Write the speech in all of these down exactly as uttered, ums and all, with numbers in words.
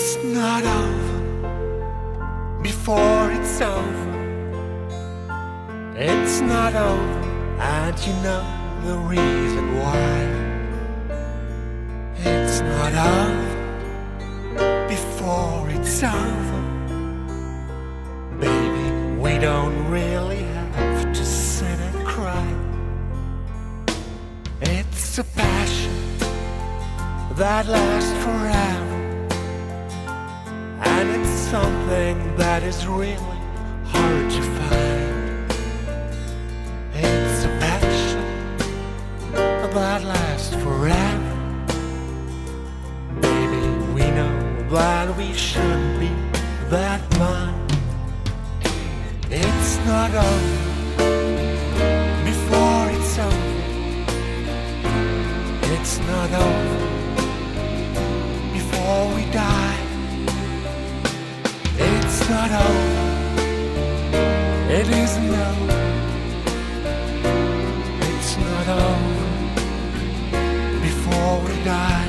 It's not over before it's over. It's not over, and you know the reason why. It's not over before it's over. Baby, we don't really have to sit and cry. It's a passion that lasts forever, and it's something that is really hard to find. It's a passion that lasts forever. Baby, we know that we shouldn't be that blind. It's not over before it's over. It's not over before we die. It's not over. It isn't over. It's not over before we die.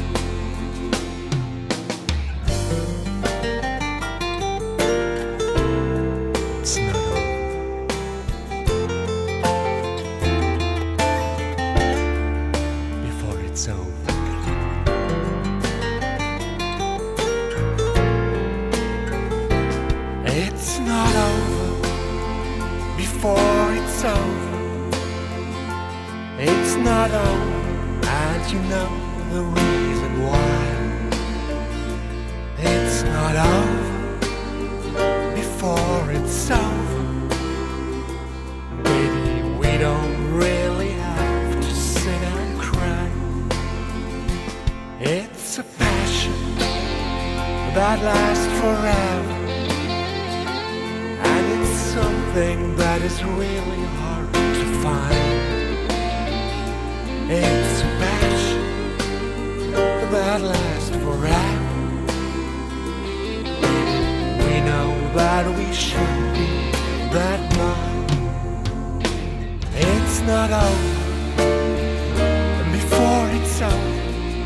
It's not over before it's over. It's not over before it's over. It's not over, and you know the reason why. It's not over before it's over. Baby, we don't really have to sit and cry. It's a passion that lasts forever, and it's something that is really hard to find. It's a passion that lasts forever. We know that we shouldn't be that blind. It's not over before it's over.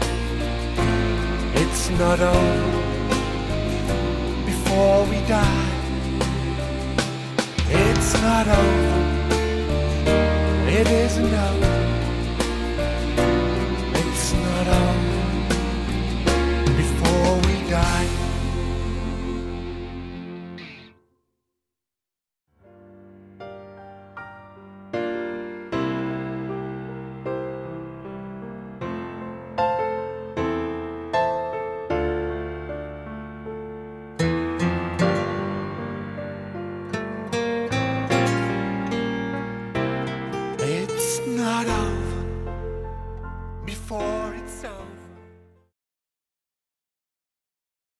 It's not over before we die. It's not over. It isn't over.